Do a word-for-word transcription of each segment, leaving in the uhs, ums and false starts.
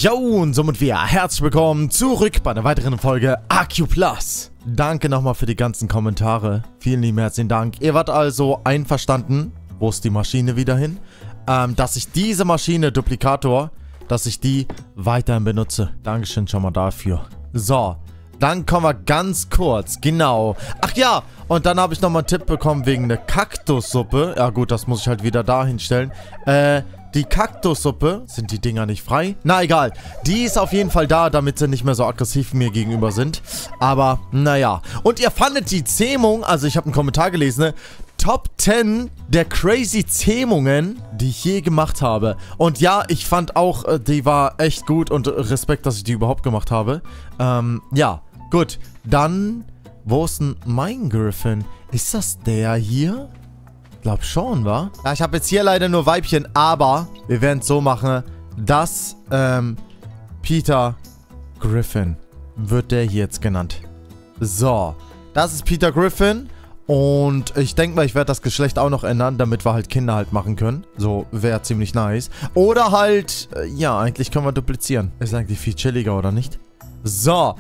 Jo, und somit wir herzlich willkommen zurück bei einer weiteren Folge A Q Plus. Danke nochmal für die ganzen Kommentare. Vielen lieben herzlichen Dank. Ihr wart also einverstanden, wo ist die Maschine wieder hin, ähm, dass ich diese Maschine, Duplikator, dass ich die weiterhin benutze. Dankeschön schon mal dafür. So, dann kommen wir ganz kurz, genau. Ach ja, und dann habe ich nochmal einen Tipp bekommen wegen der Kaktussuppe. Ja gut, das muss ich halt wieder dahin stellen. Äh... Die Kaktussuppe, sind die Dinger nicht frei? Na egal, die ist auf jeden Fall da, damit sie nicht mehr so aggressiv mir gegenüber sind. Aber, naja. Und ihr fandet die Zähmung, also ich habe einen Kommentar gelesen, ne? Top zehn der crazy Zähmungen, die ich je gemacht habe. Und ja, ich fand auch, die war echt gut und Respekt, dass ich die überhaupt gemacht habe. Ähm, ja, gut. Dann, wo ist denn mein Griffin? Ist das der hier? Ich glaube schon, wa? Ja, ich habe jetzt hier leider nur Weibchen, aber wir werden es so machen, dass ähm, Peter Griffin wird der hier jetzt genannt. So, das ist Peter Griffin und ich denke mal, ich werde das Geschlecht auch noch ändern, damit wir halt Kinder halt machen können. So, wäre ziemlich nice. Oder halt, äh, ja, eigentlich können wir duplizieren. Ist eigentlich viel chilliger, oder nicht? So,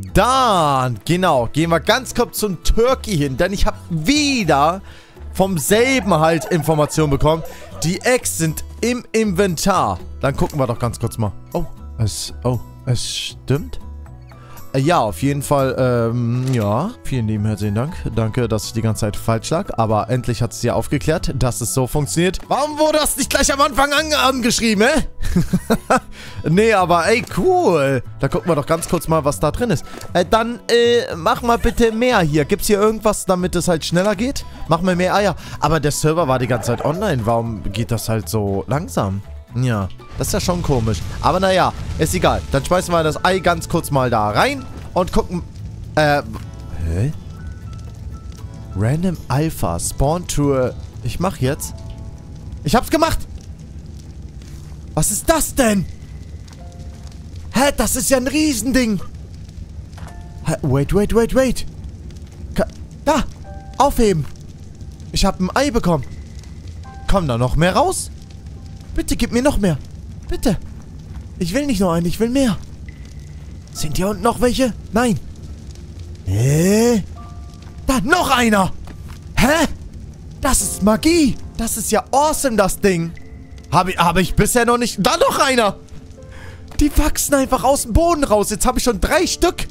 dann, genau, gehen wir ganz kurz zum Turkey hin, denn ich habe wieder... vom selben halt Informationen bekommen. Die Eggs sind im Inventar. Dann gucken wir doch ganz kurz mal. Oh, es, oh, es stimmt. Äh, ja, auf jeden Fall, ähm, ja. Vielen lieben herzlichen Dank. Danke, dass ich die ganze Zeit falsch lag. Aber endlich hat es ja aufgeklärt, dass es so funktioniert. Warum wurde das nicht gleich am Anfang an angeschrieben, hä? Nee, aber ey, cool. Da gucken wir doch ganz kurz mal, was da drin ist. Äh, dann, äh, mach mal bitte mehr hier. Gibt's hier irgendwas, damit es halt schneller geht? Mach mal mehr Eier. Aber der Server war die ganze Zeit online. Warum geht das halt so langsam? Ja, das ist ja schon komisch. Aber naja, ist egal. Dann schmeißen wir das Ei ganz kurz mal da rein und gucken. Äh, hä? Random Alpha Spawn Tour. Ich mach jetzt. Ich hab's gemacht! Was ist das denn? Hä, das ist ja ein Riesending. Hä, wait, wait, wait, wait. Ka da, aufheben. Ich hab ein Ei bekommen. Kommt da noch mehr raus? Bitte, gib mir noch mehr. Bitte. Ich will nicht nur einen, ich will mehr. Sind hier unten noch welche? Nein. Hä? Da, noch einer. Hä? Das ist Magie. Das ist ja awesome, das Ding. Habe ich, hab ich bisher noch nicht... Da noch einer. Die wachsen einfach aus dem Boden raus. Jetzt habe ich schon drei Stück.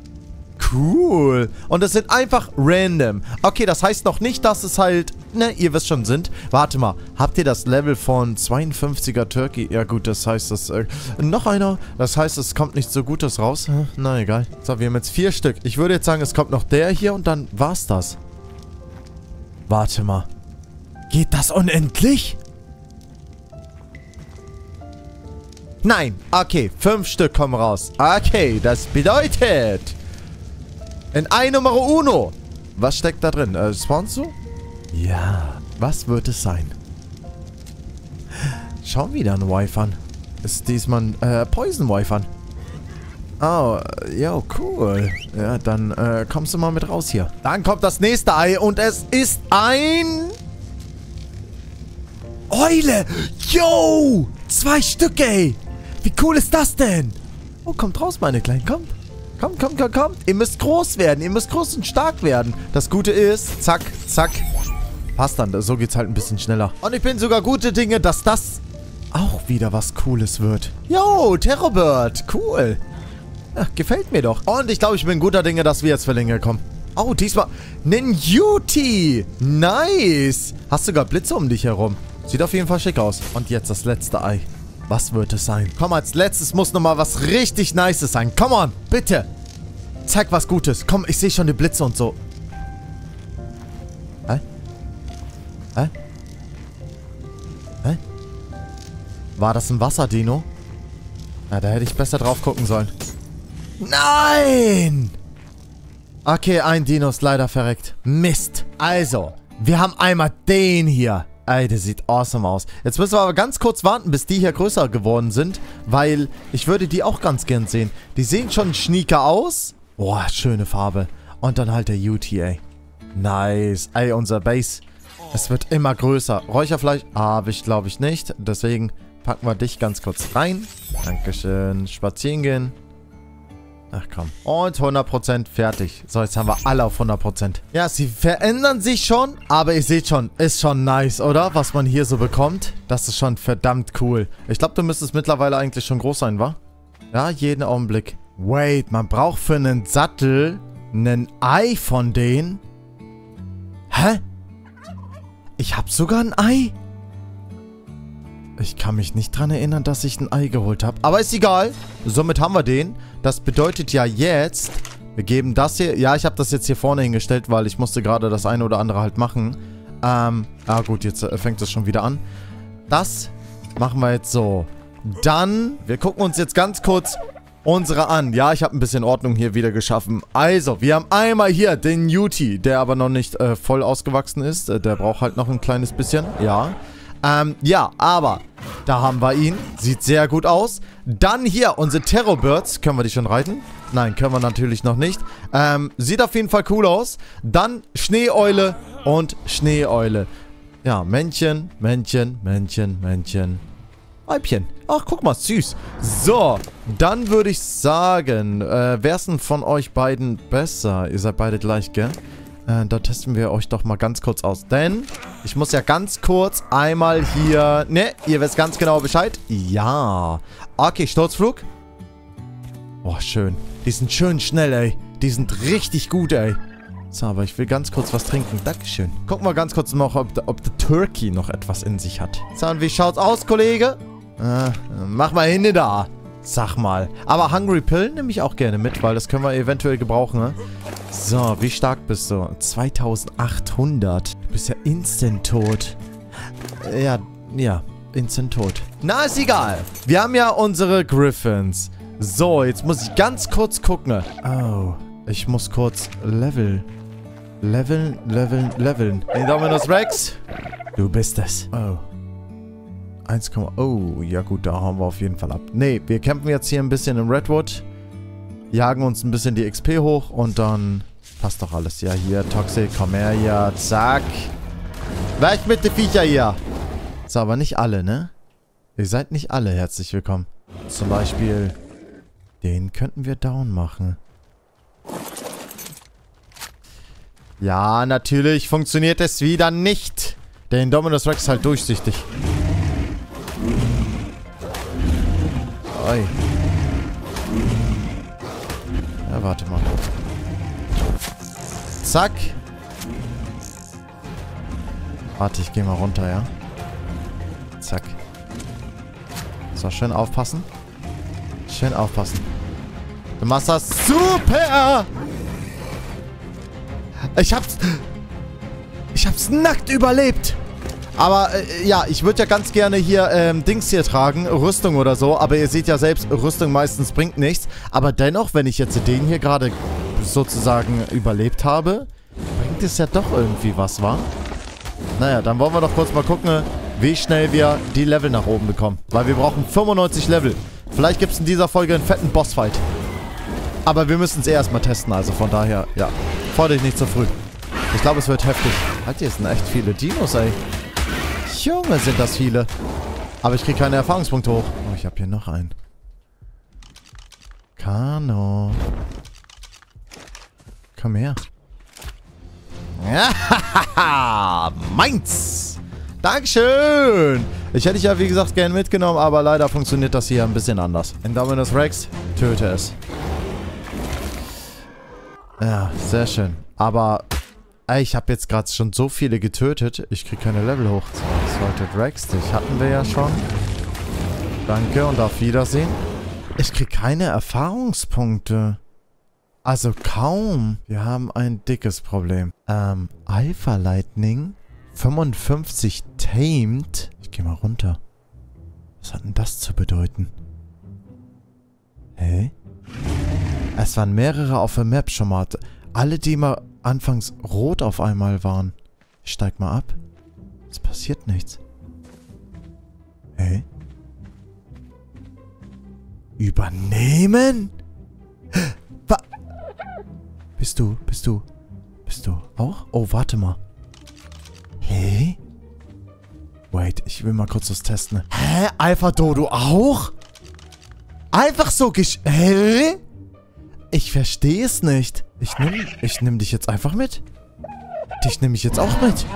Cool. Und das sind einfach random. Okay, das heißt noch nicht, dass es halt... Ne, ihr wisst schon sind. Warte mal. Habt ihr das Level von zweiundfünfziger Turkey? Ja gut, das heißt, das... Äh, noch einer. Das heißt, es kommt nichts so Gutes raus. Hm, na, egal. So, wir haben jetzt vier Stück. Ich würde jetzt sagen, es kommt noch der hier und dann war's das. Warte mal. Geht das unendlich? Nein. Okay, fünf Stück kommen raus. Okay, das bedeutet... In Ei Nummer Uno. Was steckt da drin? Äh, spawnst du? Ja. Was wird es sein? Schau wieder ein Wyvern. Ist diesmal ein äh, Poison-Wyvern. Oh, ja, cool. Ja, dann äh, kommst du mal mit raus hier. Dann kommt das nächste Ei und es ist ein... Eule! Yo! Zwei Stück, ey! Wie cool ist das denn? Oh, kommt raus, meine Kleinen, kommt. Komm, komm, komm, komm. Ihr müsst groß werden. Ihr müsst groß und stark werden. Das Gute ist, zack, zack. Passt dann. So geht's halt ein bisschen schneller. Und ich bin sogar gute Dinge, dass das auch wieder was Cooles wird. Yo, Terrorbird. Cool. Ja, gefällt mir doch. Und ich glaube, ich bin guter Dinge, dass wir jetzt Verlänger kommen. Oh, diesmal einen Cutie. Nice. Hast sogar Blitze um dich herum. Sieht auf jeden Fall schick aus. Und jetzt das letzte Ei. Was wird es sein? Komm, als letztes muss nochmal was richtig Nices sein. Come on, bitte. Zeig was Gutes. Komm, ich sehe schon die Blitze und so. Hä? Hä? Hä? War das ein Wasserdino? Na, da hätte ich besser drauf gucken sollen. Nein! Okay, ein Dino ist leider verreckt. Mist. Also, wir haben einmal den hier. Ey, der sieht awesome aus. Jetzt müssen wir aber ganz kurz warten, bis die hier größer geworden sind, weil ich würde die auch ganz gern sehen. Die sehen schon schnieker aus. Boah, schöne Farbe. Und dann halt der U T, ey. Nice. Ey, unser Base. Es wird immer größer. Räucherfleisch habe ich, glaube ich, nicht. Deswegen packen wir dich ganz kurz rein. Dankeschön. Spazieren gehen. Ach komm. Und hundert Prozent fertig. So, jetzt haben wir alle auf hundert Prozent. Ja, sie verändern sich schon, aber ihr seht schon, ist schon nice, oder? Was man hier so bekommt. Das ist schon verdammt cool. Ich glaube, du müsstest mittlerweile eigentlich schon groß sein, wa? Ja, jeden Augenblick. Wait, man braucht für einen Sattel ein Ei von denen? Hä? Ich habe sogar ein Ei? Ich kann mich nicht dran erinnern, dass ich ein Ei geholt habe. Aber ist egal. Somit haben wir den. Das bedeutet ja jetzt, wir geben das hier. Ja, ich habe das jetzt hier vorne hingestellt, weil ich musste gerade das eine oder andere halt machen. Ähm, ah gut, jetzt äh, fängt es schon wieder an. Das machen wir jetzt so. Dann, wir gucken uns jetzt ganz kurz unsere an. Ja, ich habe ein bisschen Ordnung hier wieder geschaffen. Also, wir haben einmal hier den Newty, der aber noch nicht äh, voll ausgewachsen ist. Äh, der braucht halt noch ein kleines bisschen. Ja. Ähm, ja, aber da haben wir ihn. Sieht sehr gut aus. Dann hier unsere Terrorbirds. Können wir die schon reiten? Nein, können wir natürlich noch nicht. Ähm, sieht auf jeden Fall cool aus. Dann Schneeeule und Schneeeule. Ja, Männchen, Männchen, Männchen, Männchen. Weibchen. Ach, guck mal, süß. So, dann würde ich sagen, äh, wer ist denn von euch beiden besser? Ihr seid beide gleich, gell? Äh, da testen wir euch doch mal ganz kurz aus. Denn ich muss ja ganz kurz einmal hier... Ne, ihr wisst ganz genau Bescheid. Ja. Okay, Sturzflug. Boah, schön. Die sind schön schnell, ey. Die sind richtig gut, ey. So, aber ich will ganz kurz was trinken. Dankeschön. Gucken wir ganz kurz noch, ob, ob der Turkey noch etwas in sich hat. So, und wie schaut's aus, Kollege? Äh, mach mal hin da. Sag mal. Aber Hungry Pill nehme ich auch gerne mit, weil das können wir eventuell gebrauchen, ne? So, wie stark bist du? zweitausendachthundert. Du bist ja instant tot. Ja, ja, instant tot. Na, ist egal. Wir haben ja unsere Griffins. So, jetzt muss ich ganz kurz gucken. Oh, ich muss kurz leveln. Leveln, leveln, leveln. Indominus Rex. Du bist es. Oh. eins, oh, ja gut, da hauen wir auf jeden Fall ab. Nee, wir campen jetzt hier ein bisschen in Redwood. Jagen uns ein bisschen die X P hoch und dann passt doch alles. Ja, hier, Toxic, komm her, ja, zack. Weg mit den Viecher hier. So, aber nicht alle, ne? Ihr seid nicht alle herzlich willkommen. Zum Beispiel, den könnten wir down machen. Ja, natürlich funktioniert es wieder nicht. Der Indominus Rex ist halt durchsichtig. Oi. Ja, warte mal. Zack. Warte, ich gehe mal runter, ja? Zack. So, schön aufpassen. Schön aufpassen. Du machst das super! Ich hab's... Ich hab's nackt überlebt! Aber, äh, ja, ich würde ja ganz gerne hier, ähm, Dings hier tragen. Rüstung oder so. Aber ihr seht ja selbst, Rüstung meistens bringt nichts. Aber dennoch, wenn ich jetzt den hier gerade sozusagen überlebt habe, bringt es ja doch irgendwie was, wa? Naja, dann wollen wir doch kurz mal gucken, wie schnell wir die Level nach oben bekommen. Weil wir brauchen fünfundneunzig Level. Vielleicht gibt es in dieser Folge einen fetten Bossfight. Aber wir müssen es eh erstmal testen, also von daher, ja. Freu dich nicht zu früh. Ich glaube, es wird heftig. Halt, hier sind echt viele Dinos, ey. Junge, sind das viele. Aber ich kriege keine Erfahrungspunkte hoch. Oh, ich habe hier noch einen. Kano. Komm her. Ja, meins. Dankeschön. Ich hätte dich ja, wie gesagt, gerne mitgenommen, aber leider funktioniert das hier ein bisschen anders. Indominus Rex, töte es. Ja, sehr schön. Aber... Ey, ich habe jetzt gerade schon so viele getötet. Ich kriege keine Level hoch. So, Salted Rex, dich hatten wir ja schon. Danke und auf Wiedersehen. Ich kriege keine Erfahrungspunkte. Also kaum. Wir haben ein dickes Problem. Ähm, Alpha Lightning. fünfundfünfzig Tamed. Ich gehe mal runter. Was hat denn das zu bedeuten? Hä? Es waren mehrere auf der Map schon mal. Alle, die mal anfangs rot auf einmal waren. Ich steig mal ab. Es passiert nichts. Hä? Übernehmen? Was? Bist du, bist du, bist du auch? Oh, warte mal. Hä? Wait, ich will mal kurz was testen. Hä? Alpha Dodo auch? Einfach so gesch... Hä? Ich verstehe es nicht. Ich nehme ich nehm dich jetzt einfach mit. Dich nehme ich jetzt auch mit.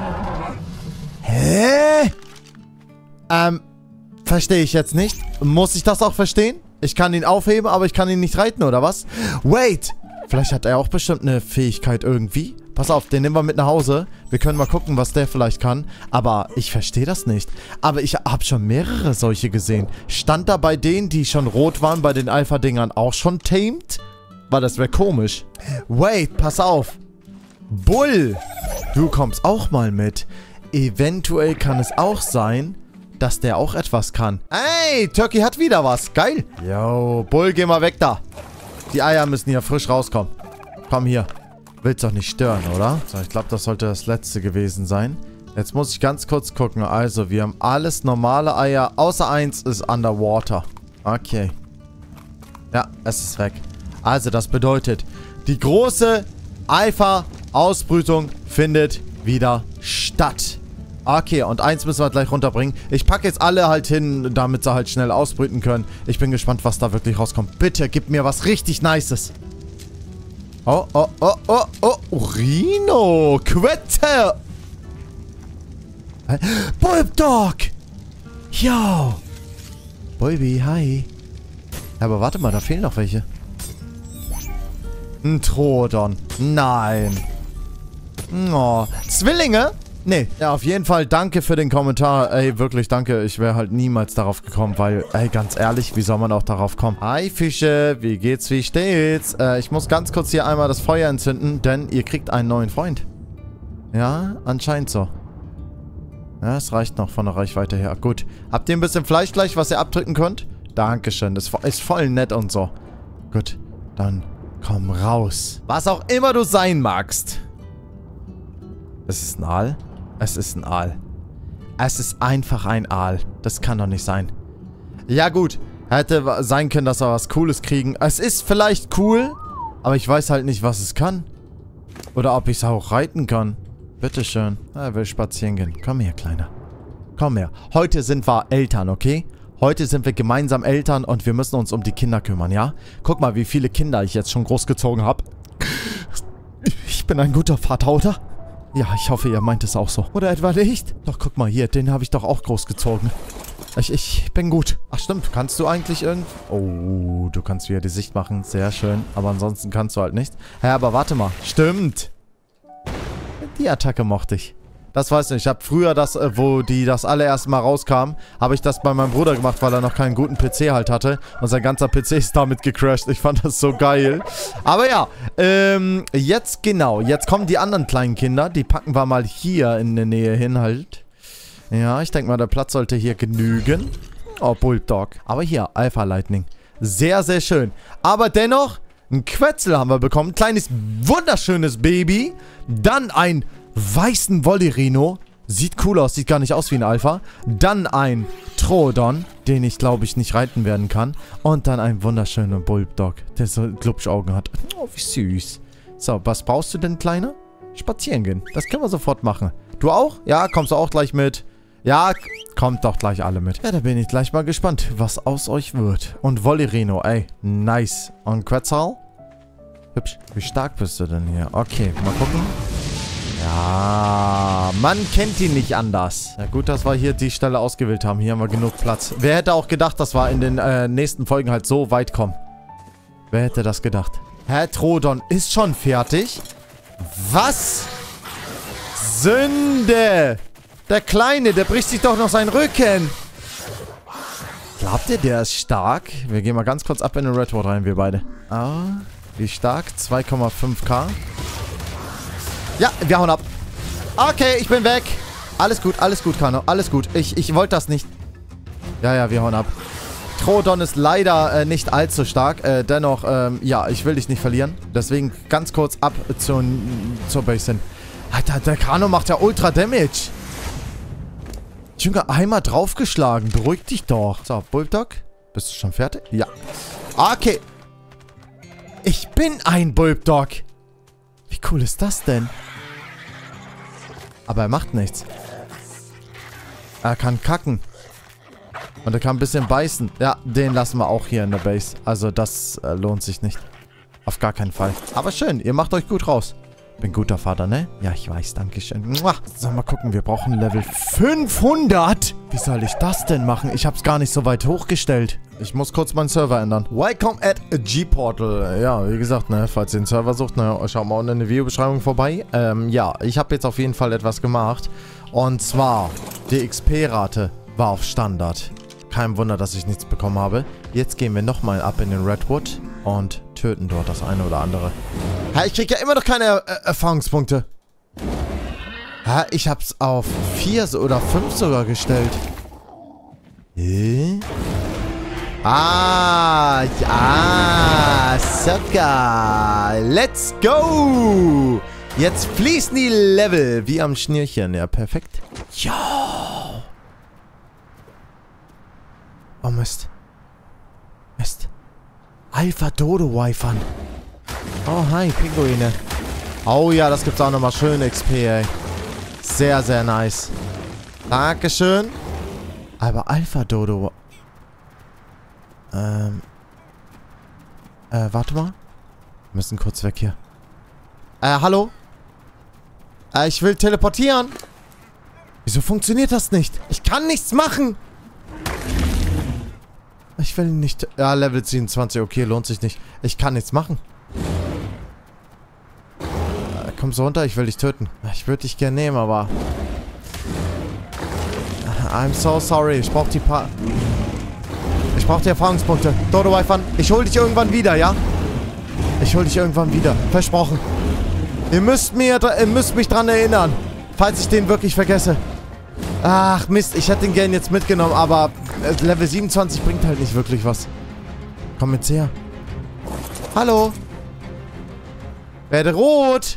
Hä? Ähm, verstehe ich jetzt nicht. Muss ich das auch verstehen? Ich kann ihn aufheben, aber ich kann ihn nicht reiten, oder was? Wait! Vielleicht hat er auch bestimmt eine Fähigkeit irgendwie. Pass auf, den nehmen wir mit nach Hause. Wir können mal gucken, was der vielleicht kann. Aber ich verstehe das nicht. Aber ich habe schon mehrere solche gesehen. Stand da bei denen, die schon rot waren, bei den Alpha-Dingern auch schon tamed? Weil das wäre komisch. Wait, pass auf. Bull, du kommst auch mal mit. Eventuell kann es auch sein, dass der auch etwas kann. Ey, Turkey hat wieder was. Geil. Yo, Bull, geh mal weg da. Die Eier müssen hier frisch rauskommen. Komm hier. Willst doch nicht stören, oder? So, ich glaube, das sollte das letzte gewesen sein. Jetzt muss ich ganz kurz gucken. Also, wir haben alles normale Eier. Außer eins ist underwater. Okay. Ja, es ist weg. Also, das bedeutet, die große Alpha-Ausbrütung findet wieder statt. Okay, und eins müssen wir gleich runterbringen. Ich packe jetzt alle halt hin, damit sie halt schnell ausbrüten können. Ich bin gespannt, was da wirklich rauskommt. Bitte, gib mir was richtig Nices. Oh, oh, oh, oh, oh. Rhino. Quette. Bulbdog. Yo. Bulbi, hi. Aber warte mal, da fehlen noch welche. Ein Troodon. Nein. Oh. Zwillinge? Nee. Ja, auf jeden Fall danke für den Kommentar. Ey, wirklich danke. Ich wäre halt niemals darauf gekommen, weil, ey, ganz ehrlich, wie soll man auch darauf kommen? Hi, Fische. Wie geht's, wie steht's? Äh, ich muss ganz kurz hier einmal das Feuer entzünden, denn ihr kriegt einen neuen Freund. Ja, anscheinend so. Ja, es reicht noch von der Reichweite her. Gut. Habt ihr ein bisschen Fleisch gleich, was ihr abdrücken könnt? Dankeschön. Das ist voll nett und so. Gut. Dann komm raus. Was auch immer du sein magst. Es ist ein Aal. Es ist ein Aal. Es ist einfach ein Aal. Das kann doch nicht sein. Ja gut, hätte sein können, dass wir was Cooles kriegen. Es ist vielleicht cool, aber ich weiß halt nicht, was es kann. Oder ob ich es auch reiten kann. Bitteschön. Er will spazieren gehen. Komm her, Kleiner. Komm her. Heute sind wir Eltern, okay? Heute sind wir gemeinsam Eltern und wir müssen uns um die Kinder kümmern, ja? Guck mal, wie viele Kinder ich jetzt schon großgezogen habe. Ich bin ein guter Vater, oder? Ja, ich hoffe, ihr meint es auch so. Oder etwa nicht? Doch, guck mal hier, den habe ich doch auch großgezogen. Ich, ich bin gut. Ach stimmt, kannst du eigentlich irgend... Oh, du kannst wieder die Sicht machen. Sehr schön. Aber ansonsten kannst du halt nicht. Ja, aber warte mal. Stimmt. Die Attacke mochte ich. Das weiß ich nicht. Ich habe früher das, wo die das allererste Mal rauskam, habe ich das bei meinem Bruder gemacht, weil er noch keinen guten P C halt hatte. Und sein ganzer P C ist damit gecrashed. Ich fand das so geil. Aber ja, ähm, jetzt genau. Jetzt kommen die anderen kleinen Kinder. Die packen wir mal hier in der Nähe hin halt. Ja, ich denke mal, der Platz sollte hier genügen. Oh, Bulldog. Aber hier, Alpha Lightning. Sehr, sehr schön. Aber dennoch, ein Quetzel haben wir bekommen. Ein kleines, wunderschönes Baby. Dann ein weißen Wollerino. Sieht cool aus, sieht gar nicht aus wie ein Alpha. Dann ein Troodon, den ich, glaube ich, nicht reiten werden kann. Und dann ein wunderschöner Bulldog, der so Glubschaugen hat. Oh, wie süß. So, was brauchst du denn, Kleiner? Spazieren gehen. Das können wir sofort machen. Du auch? Ja, kommst du auch gleich mit? Ja, kommt doch gleich alle mit. Ja, da bin ich gleich mal gespannt, was aus euch wird. Und Wollerino, ey, nice. Und Quetzal? Hübsch. Wie stark bist du denn hier? Okay, mal gucken. Ja, man kennt ihn nicht anders. Ja, gut, dass wir hier die Stelle ausgewählt haben. Hier haben wir genug Platz. Wer hätte auch gedacht, dass wir in den äh, nächsten Folgen halt so weit kommen? Wer hätte das gedacht? Herr Troodon ist schon fertig? Was? Sünde! Der Kleine, der bricht sich doch noch seinen Rücken. Glaubt ihr, der ist stark? Wir gehen mal ganz kurz ab in den Redwood rein, wir beide. Ah, wie stark? zwei Komma fünf K. Ja, wir hauen ab. Okay, ich bin weg. Alles gut, alles gut, Kano. Alles gut. Ich, ich wollte das nicht. Ja, ja, wir hauen ab. Troodon ist leider äh, nicht allzu stark. Äh, dennoch, ähm, ja, ich will dich nicht verlieren. Deswegen ganz kurz ab zu, zur Base hin. Alter, der Kano macht ja Ultra Damage. Junge, einmal draufgeschlagen. Beruhig dich doch. So, Bulldog. Bist du schon fertig? Ja. Okay. Ich bin ein Bulldog. Wie cool ist das denn? Aber er macht nichts. Er kann kacken. Und er kann ein bisschen beißen. Ja, den lassen wir auch hier in der Base. Also das äh, lohnt sich nicht. Auf gar keinen Fall. Aber schön, ihr macht euch gut raus. Bin guter Vater, ne? Ja, ich weiß, danke schön. So, mal gucken, wir brauchen Level fünfhundert. Wie soll ich das denn machen? Ich hab's gar nicht so weit hochgestellt. Ich muss kurz meinen Server ändern. Welcome at G-Portal. Ja, wie gesagt, ne, falls ihr den Server sucht, ne, schaut mal unten in der Videobeschreibung vorbei. Ähm, ja, ich habe jetzt auf jeden Fall etwas gemacht. Und zwar, die X P-Rate war auf Standard. Kein Wunder, dass ich nichts bekommen habe. Jetzt gehen wir nochmal ab in den Redwood und töten dort das eine oder andere. Hä, ich krieg ja immer noch keine er Erfahrungspunkte. Hä, ich hab's auf vier oder fünf sogar gestellt. Hä? Ah, ja, sogar. Let's go. Jetzt fließen die Level wie am Schnürchen. Ja, perfekt. Ja. Oh, Mist. Mist. Alpha-Dodo-Wifern. Oh, hi, Pinguine. Oh ja, das gibt's auch nochmal schön X P, ey. Sehr, sehr nice. Dankeschön. Aber Alpha-Dodo... Ähm... Äh, warte mal. Wir müssen kurz weg hier. Äh, hallo? Äh, ich will teleportieren. Wieso funktioniert das nicht? Ich kann nichts machen. Ich will nicht... Ja, Level siebenundzwanzig. Okay, lohnt sich nicht. Ich kann nichts machen. Äh, komm so runter, ich will dich töten. Ich würde dich gerne nehmen, aber... I'm so sorry. Ich brauche die paar... Ich brauche die Erfahrungspunkte. Dodo-Wifern, ich hol dich irgendwann wieder, ja? Ich hol dich irgendwann wieder. Versprochen. Ihr müsst, mir, ihr müsst mich dran erinnern. Falls ich den wirklich vergesse. Ach, Mist. Ich hätte den gern jetzt mitgenommen, aber Level siebenundzwanzig bringt halt nicht wirklich was. Komm jetzt her. Hallo. Werde rot.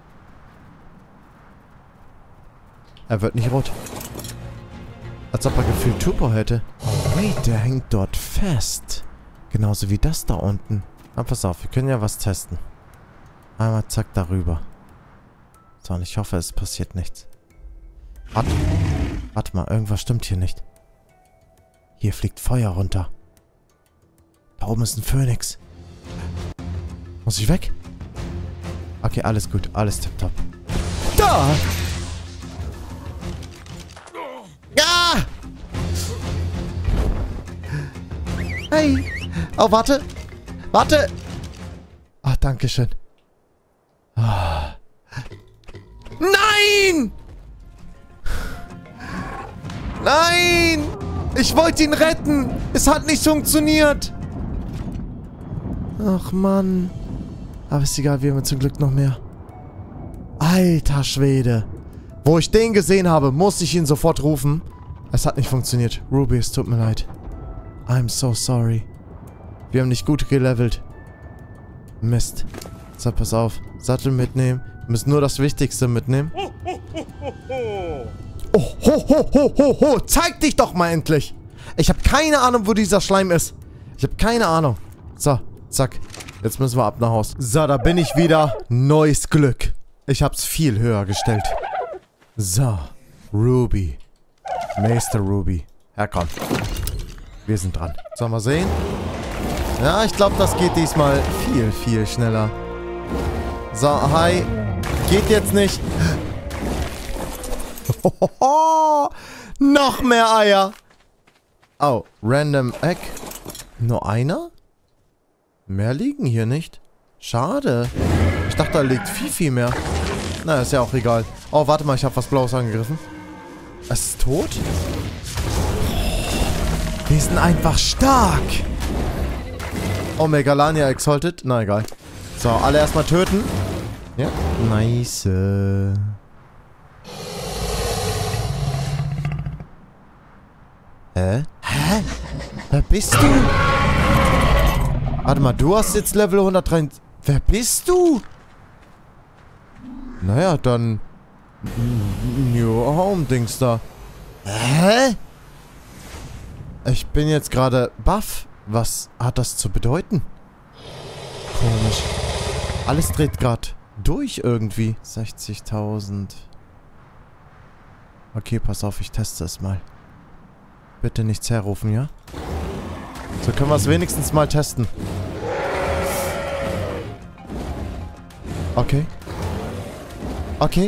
Er wird nicht rot. Als ob er gefühlt Turbo hätte. Oh, wait, der hängt dort fest. Genauso wie das da unten. Na, pass auf, wir können ja was testen. Einmal zack darüber. So, und ich hoffe, es passiert nichts. Warte. Warte mal, irgendwas stimmt hier nicht. Hier fliegt Feuer runter. Da oben ist ein Phönix. Muss ich weg? Okay, alles gut. Alles tipptopp. Da! Ah! Hey! Oh, warte! Warte! Ach, danke schön. Ah. Nein! Nein! Ich wollte ihn retten! Es hat nicht funktioniert! Ach, Mann. Aber ist egal, wir haben zum Glück noch mehr. Alter Schwede. Wo ich den gesehen habe, musste ich ihn sofort rufen. Es hat nicht funktioniert. Ruby, es tut mir leid. I'm so sorry. Wir haben nicht gut gelevelt. Mist. So, pass auf. Sattel mitnehmen. Wir müssen nur das Wichtigste mitnehmen. Oh, ho, ho, ho, ho, ho. Zeig dich doch mal endlich. Ich habe keine Ahnung, wo dieser Schleim ist. Ich habe keine Ahnung. So, zack. Jetzt müssen wir ab nach Haus. So, da bin ich wieder. Neues Glück. Ich hab's viel höher gestellt. So, Ruby. Meister Ruby. Ja, komm. Wir sind dran. Sollen wir sehen? Ja, ich glaube, das geht diesmal viel, viel schneller. So, hi. Geht jetzt nicht. Noch mehr Eier. Oh, random Egg. Nur einer? Mehr liegen hier nicht. Schade. Ich dachte, da liegt viel, viel mehr. Na, ist ja auch egal. Oh, warte mal, ich habe was Blaues angegriffen. Es ist tot? Wir sind einfach stark. Oh, Megalania Exalted. Na, egal. So, alle erstmal töten. Ja. Nice. Hä? Hä? Wer bist du? Warte mal, du hast jetzt Level hundertdrei. Wer bist du? Naja, dann... New Home Dings da. Hä? Ich bin jetzt gerade baff. Was hat das zu bedeuten? Komisch. Alles dreht gerade durch irgendwie. sechzigtausend. Okay, pass auf, ich teste es mal. Bitte nichts herrufen, ja? So können wir es wenigstens mal testen. Okay. Okay.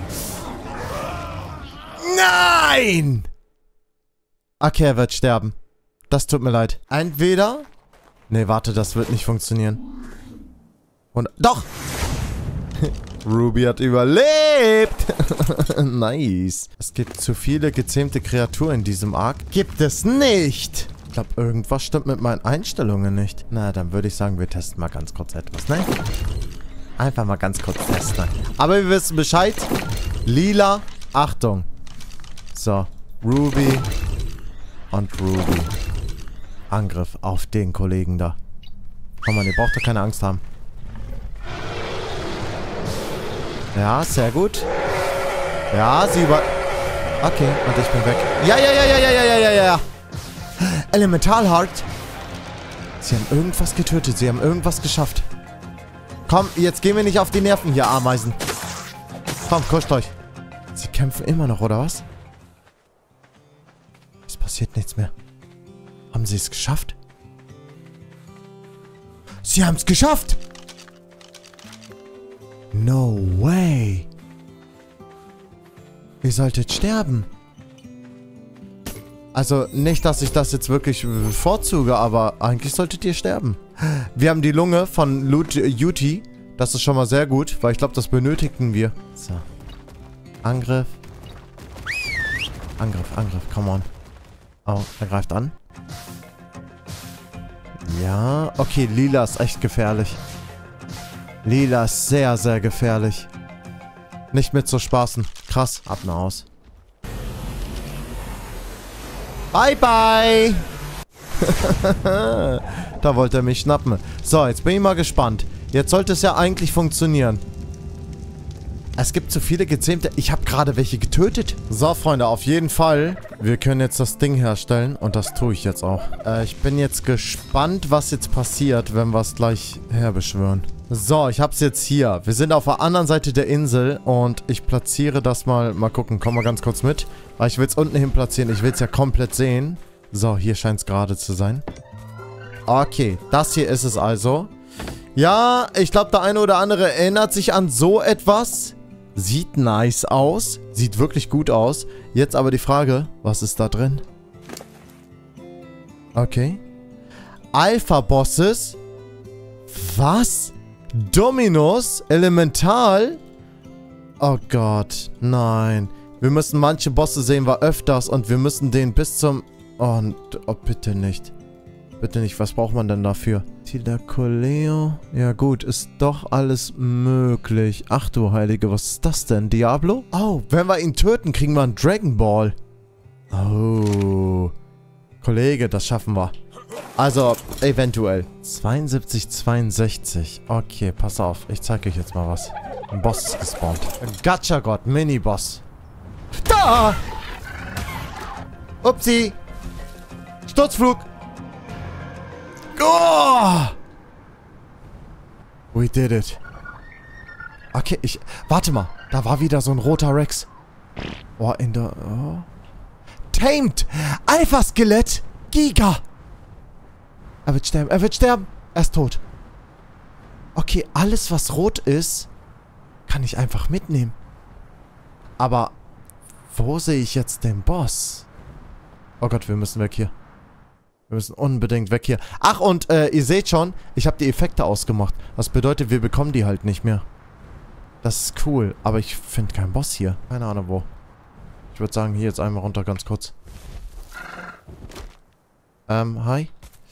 Nein! Okay, er wird sterben. Das tut mir leid. Entweder... Nee, warte, das wird nicht funktionieren. Und... Doch! Ruby hat überlebt! Nice. Es gibt zu viele gezähmte Kreaturen in diesem Ark. Gibt es nicht! Ich glaube, irgendwas stimmt mit meinen Einstellungen nicht. Na, dann würde ich sagen, wir testen mal ganz kurz etwas, ne? Einfach mal ganz kurz testen. Aber wir wissen Bescheid. Lila, Achtung. So, Ruby und Ruby. Angriff auf den Kollegen da. Komm mal, ihr braucht doch keine Angst haben. Ja, sehr gut. Ja, sie über... Okay, und ich bin weg. Ja, ja, ja, ja, ja, ja, ja, ja, ja. Elemental Heart. Sie haben irgendwas getötet. Sie haben irgendwas geschafft. Komm, jetzt gehen wir nicht auf die Nerven hier, Ameisen. Komm, kuscht euch. Sie kämpfen immer noch, oder was? Es passiert nichts mehr. Haben sie es geschafft? Sie haben es geschafft! No way. Ihr solltet sterben. Also nicht, dass ich das jetzt wirklich vorzuge, aber eigentlich solltet ihr sterben. Wir haben die Lunge von Yuti. Das ist schon mal sehr gut, weil ich glaube, das benötigten wir. So. Angriff. Angriff, Angriff, come on. Oh, er greift an. Ja, okay, Lila ist echt gefährlich. Lila ist sehr, sehr gefährlich. Nicht mit zu spaßen. Krass, ab nach Haus. Bye, bye. Da wollte er mich schnappen. So, jetzt bin ich mal gespannt. Jetzt sollte es ja eigentlich funktionieren. Es gibt zu viele gezähmte... Ich habe gerade welche getötet. So, Freunde, auf jeden Fall. Wir können jetzt das Ding herstellen. Und das tue ich jetzt auch. Äh, ich bin jetzt gespannt, was jetzt passiert, wenn wir es gleich herbeschwören. So, ich habe es jetzt hier. Wir sind auf der anderen Seite der Insel. Und ich platziere das mal... Mal gucken, komm mal ganz kurz mit. Weil ich will es unten hin platzieren. Ich will es ja komplett sehen. So, hier scheint es gerade zu sein. Okay, das hier ist es also. Ja, ich glaube, der eine oder andere erinnert sich an so etwas. Sieht nice aus. Sieht wirklich gut aus. Jetzt aber die Frage, was ist da drin? Okay. Alpha-Bosses. Was? Dominus? Elemental? Oh Gott, nein. Wir müssen manche Bosse sehen wir öfters und wir müssen den bis zum... Oh, oh bitte nicht. Bitte nicht, was braucht man denn dafür? Tilacoleo. Ja gut, ist doch alles möglich. Ach du Heilige, was ist das denn? Diablo? Oh, wenn wir ihn töten, kriegen wir einen Dragon Ball. Oh. Kollege, das schaffen wir. Also, eventuell. zweiundsiebzig, zweiundsechzig. Okay, pass auf. Ich zeige euch jetzt mal was. Ein Boss ist gespawnt. Gacha-Gott, Mini-Boss. Da! Upsi! Sturzflug! Oh! We did it. Okay, ich... Warte mal. Da war wieder so ein roter Rex. Oh, in der... Oh. Tamed! Alpha-Skelett! Giga! Er wird sterben. Er wird sterben. Er ist tot. Okay, alles, was rot ist, kann ich einfach mitnehmen. Aber... Wo sehe ich jetzt den Boss? Oh Gott, wir müssen weg hier. Wir müssen unbedingt weg hier. Ach, und äh, ihr seht schon, ich habe die Effekte ausgemacht. Das bedeutet, wir bekommen die halt nicht mehr. Das ist cool, aber ich finde keinen Boss hier. Keine Ahnung wo. Ich würde sagen, hier jetzt einmal runter, ganz kurz. Ähm, hi.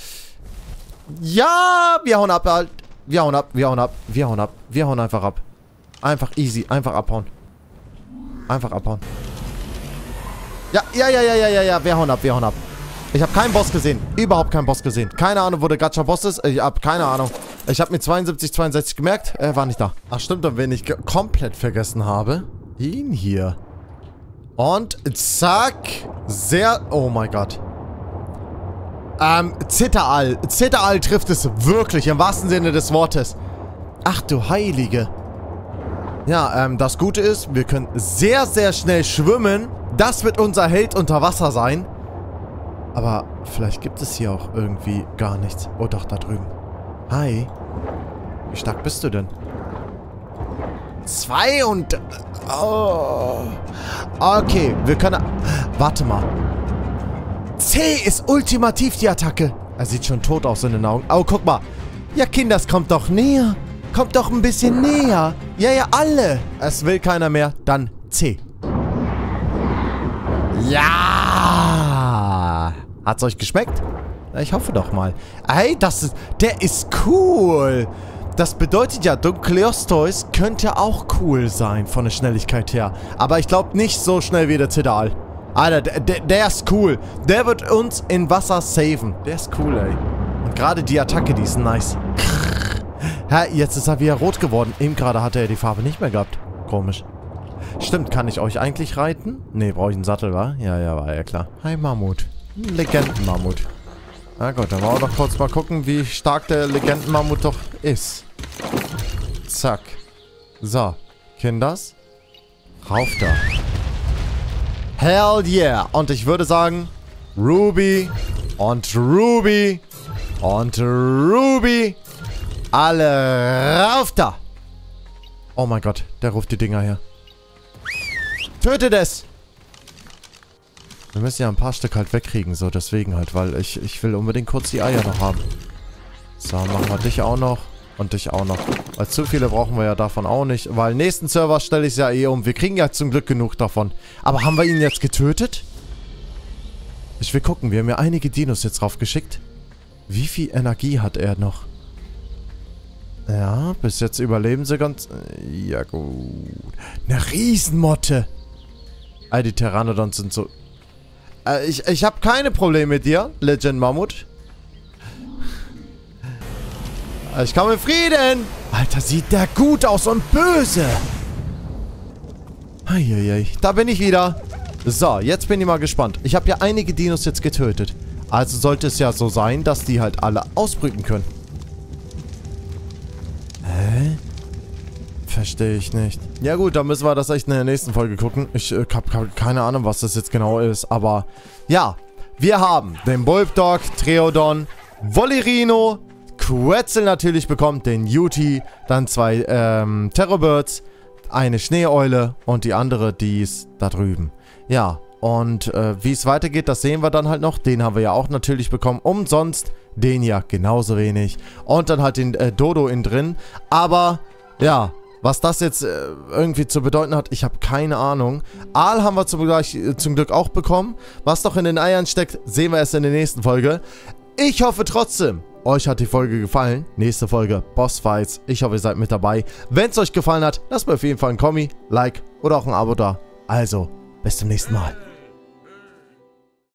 Ja, wir hauen ab, halt. Wir hauen ab, wir hauen ab, wir hauen ab. Wir hauen einfach ab. Einfach easy, einfach abhauen. Einfach abhauen. Ja, ja, ja, ja, ja, ja, ja, wir hauen ab, wir hauen ab. Ich habe keinen Boss gesehen. Überhaupt keinen Boss gesehen. Keine Ahnung, wo der Gacha-Boss ist. Ich habe keine Ahnung. Ich habe mir zweiundsiebzig, zweiundsechzig gemerkt. Er war nicht da. Ach stimmt, und wen ich komplett vergessen habe. Ihn hier. Und zack. Sehr... Oh mein Gott. Ähm, Zitteral. Zitteral trifft es wirklich im wahrsten Sinne des Wortes. Ach du Heilige. Ja, ähm, das Gute ist, wir können sehr, sehr schnell schwimmen. Das wird unser Held unter Wasser sein. Aber vielleicht gibt es hier auch irgendwie gar nichts. Oh doch, da drüben. Hi. Wie stark bist du denn? Zwei und... Oh. Okay, wir können... Warte mal. C ist ultimativ die Attacke. Er sieht schon tot aus in den Augen. Oh, guck mal. Ja, Kinders, kommt doch näher. Kommt doch ein bisschen näher. Ja, ja, alle. Es will keiner mehr. Dann C. Ja. Hat's euch geschmeckt? Ich hoffe doch mal. Hey, das ist... Der ist cool. Das bedeutet ja, Dunkleosteus könnte auch cool sein von der Schnelligkeit her. Aber ich glaube nicht so schnell wie der Zidal. Alter, der, der, der ist cool. Der wird uns in Wasser saven. Der ist cool, ey. Und gerade die Attacke, die ist nice. Hä, jetzt ist er wieder rot geworden. Eben gerade hatte er die Farbe nicht mehr gehabt. Komisch. Stimmt, kann ich euch eigentlich reiten? Ne, brauche ich einen Sattel, wa? Ja, ja, war ja klar. Hi, Mammut. Legendenmammut. Na gut, dann wollen wir doch kurz mal gucken, wie stark der Legendenmammut doch ist. Zack. So, Kinders. Rauf da. Hell yeah. Und ich würde sagen, Ruby und Ruby und Ruby. Alle rauf da. Oh mein Gott, der ruft die Dinger her. Tötet es! Wir müssen ja ein paar Stück halt wegkriegen, so deswegen halt, weil ich, ich will unbedingt kurz die Eier noch haben. So, machen wir dich auch noch und dich auch noch. Weil zu viele brauchen wir ja davon auch nicht, weil nächsten Server stelle ich es ja eh um. Wir kriegen ja zum Glück genug davon. Aber haben wir ihn jetzt getötet? Ich will gucken, wir haben ja einige Dinos jetzt drauf geschickt. Wie viel Energie hat er noch? Ja, bis jetzt überleben sie ganz... Ja, gut. Eine Riesenmotte. All die Pteranodons sind so... Äh, ich, ich habe keine Probleme mit dir, Legend Mammut. Ich komme in Frieden. Alter, sieht der gut aus und böse. Eieiei, da bin ich wieder. So, jetzt bin ich mal gespannt. Ich habe ja einige Dinos jetzt getötet. Also sollte es ja so sein, dass die halt alle ausbrüten können. Hä? Verstehe ich nicht. Ja gut, dann müssen wir das echt in der nächsten Folge gucken. Ich äh, habe hab keine Ahnung, was das jetzt genau ist. Aber ja, wir haben den Bulbdog, Treodon, Wollerino, Quetzal natürlich bekommt, den Yuti, dann zwei ähm, Terrorbirds, eine Schneeeule und die andere, die ist da drüben. Ja, und äh, wie es weitergeht, das sehen wir dann halt noch. Den haben wir ja auch natürlich bekommen. Umsonst, den ja genauso wenig. Und dann halt den äh, Dodo innen drin. Aber, ja... Was das jetzt äh, irgendwie zu bedeuten hat, ich habe keine Ahnung. Aal haben wir zum, gleich, äh, zum Glück auch bekommen. Was noch in den Eiern steckt, sehen wir erst in der nächsten Folge. Ich hoffe trotzdem, euch hat die Folge gefallen. Nächste Folge, Bossfights. Ich hoffe, ihr seid mit dabei. Wenn es euch gefallen hat, lasst mir auf jeden Fall ein Kommi, Like oder auch ein Abo da. Also, bis zum nächsten Mal.